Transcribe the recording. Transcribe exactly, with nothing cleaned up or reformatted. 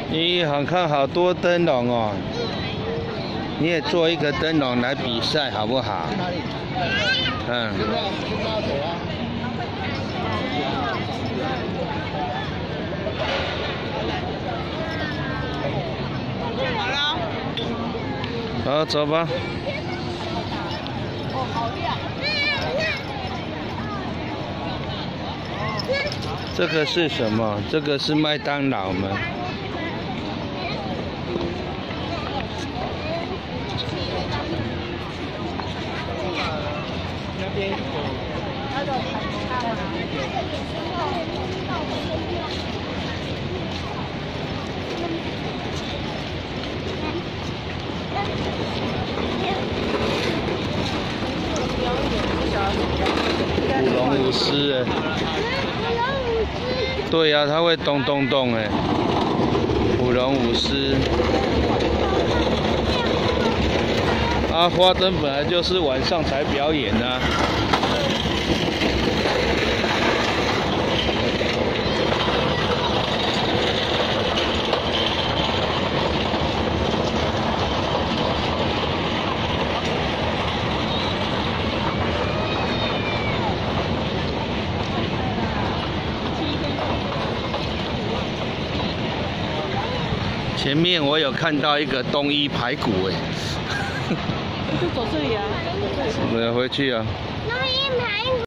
你好看好多灯笼哦，你也做一个灯笼来比赛好不好？嗯。 好了。 好，走吧。 哦，好亮。 这个是什么？这个是麦当劳吗？ 那边有。 舞龙舞狮哎。对呀、啊，它会咚咚咚哎。舞龙舞狮。啊，花灯本来就是晚上才表演啊。前面我有看到一个冬衣排骨哎。 就走这里啊。 我要回去啊。